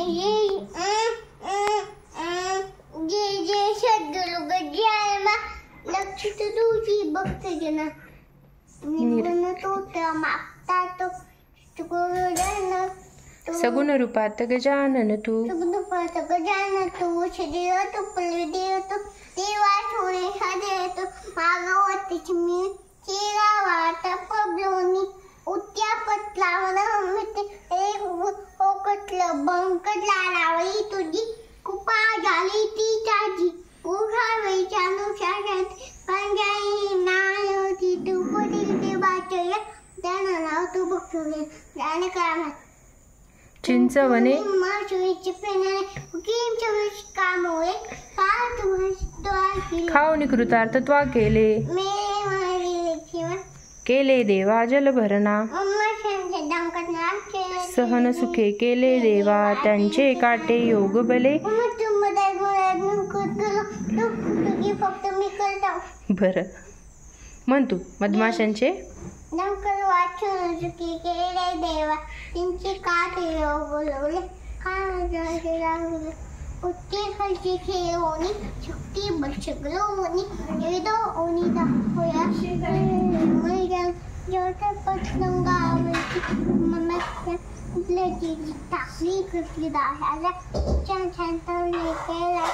लक्ष तुझी भक्त जना सगुण रूपात गजानन तू गजानन तू शरीर तू पलदेव तू देवा ठोणे हदे तू भागवतीच मी चिरावाट पबलोनी उत्या पतलावन मिते एक ओकटलं बंकट लारावळी तुझी कुपा झाली ती ताजी उघा वेचानु शाशात पंजाई नायोती तू पडील देवाचया त्यानं नाव तू बघतोय जाणे कामात चिंचवणे माशुईची पेनाने गेम चविश कामोळे पार तुझ खाऊनी कृतार्थ त्वा केले मेरे मारी लेखीवा केले देवा जल भरणा अम्मा शांत दामकट नाम केले सहन सुखे केले देवा त्यांचे काटे योग बले तुम बदल गोळ्यात नुकत तू तुझी फक्त मी करतो बर म्हण तू मधमाशांचे दमकर वाचून चुकी केले देवा त्यांची काटे योग बोलवले काय लागले उत्ती खालची खेळवणी शक्ती बक्षगलोनी वेदो ओनी दाखवया मैदान जेवढे पतंगावरची ममस्या उठल्याची टाकली कृती दाह्याला छान छान तळले केला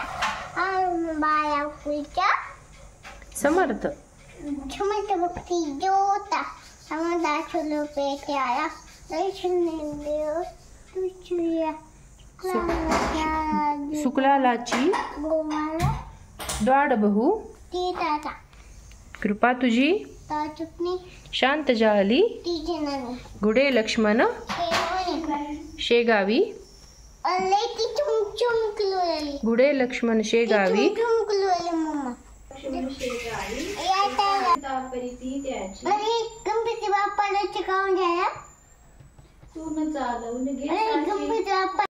बाया कुलच्या समर्थ क्षमता भक्ती जोता समाधा चलो पेटे आया दर्शन देव तुझ्या सुकलालाची गोमाला द्वाड बहु ती ताता कृपा तुझी ताचुकनी शांत जाली ती जननी गुडे लक्ष्मण शेगावी अल्ले ती चुमचुमकलोली गुडे लक्ष्मण शेगावी चुमचुमकलोली मम्मा अरे गणपती बाप्पाला चिकावून द्यायला तू न चालवून घे अरे गणपती बाप्पा